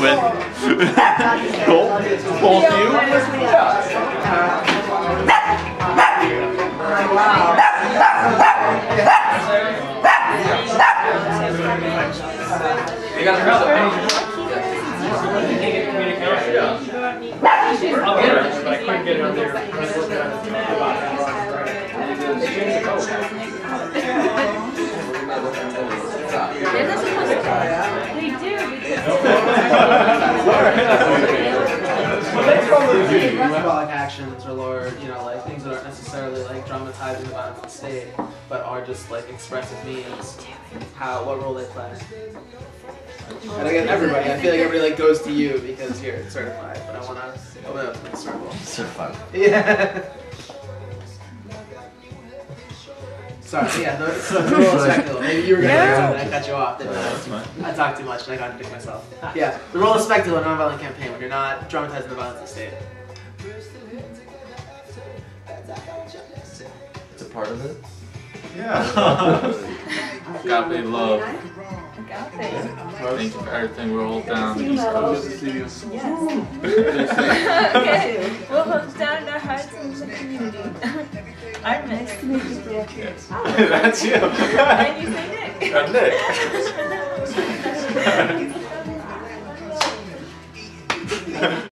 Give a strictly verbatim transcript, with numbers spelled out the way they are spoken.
with Cole, both you. Yeah. You got another. I'll get her, but I couldn't get her there. They do. Symbolic actions or Lord, you know, like things that aren't necessarily like dramatizing the violence of the state, but are just like expressive means how what role they play. And again, everybody, I feel like everybody like goes to you because you're certified, but I want to open up the circle. Certified. Yeah. Sorry, yeah, the, so the role of spectacle. Maybe you were going to say something, I cut you off, didn't I? I talked too much and I got to pick myself. Yeah, the role of spectacle in a nonviolent campaign when you're not dramatizing the violence of the state. It's a part of it? Yeah. Agape love. Agape. Thank you for everything. We're all down the East Coast. Okay, we'll hold down our hearts in the community. Artemis. Yes. That's you. And you say Nick. Uh, Nick.